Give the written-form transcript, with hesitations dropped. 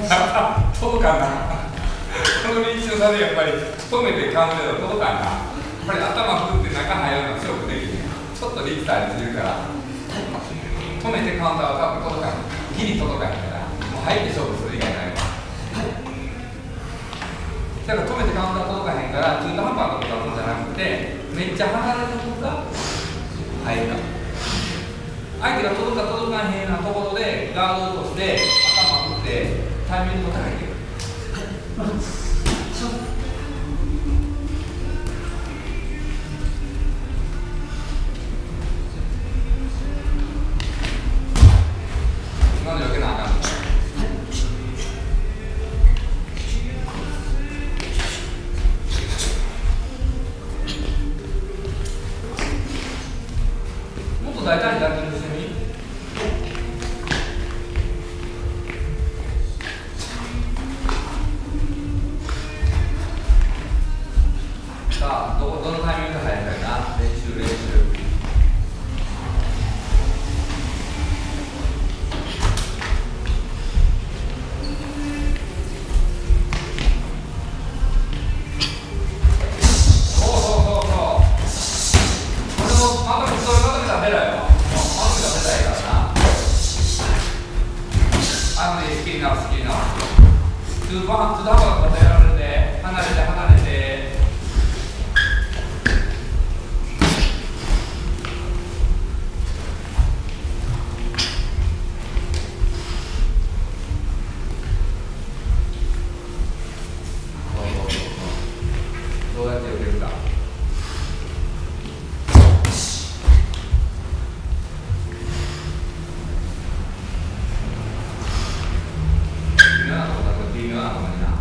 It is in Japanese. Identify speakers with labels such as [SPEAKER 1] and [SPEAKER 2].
[SPEAKER 1] 届かんな。このリーチの差でやっぱり止めてカウントで届かんな。やっぱり頭振って中入るのは強くできる。ちょっとリーチされてるから止めてカウンターは多分届かん。ギリ届かんからもう入って勝負する以外ないわ。だから止めてカウンター届かへんから中途半端なところじゃなくてめっちゃ離れたとこが入るか。相手が届か届かへんなところでガードを落として頭振ってタイミングとって入ってくる。今の余計なあかんの。もっと大胆にダッキングしてみ。さあ、どのタイミングで入るかいな。練習練習。そうそうそうそう。これもまとめ、それまとめたら出ろよ。まとめたら出たらいいからな。仕切り直す、仕切り直す。中途半端なことやられて、離れて離れて。どうやって受けるか。微妙なとこだと微妙なとこにな。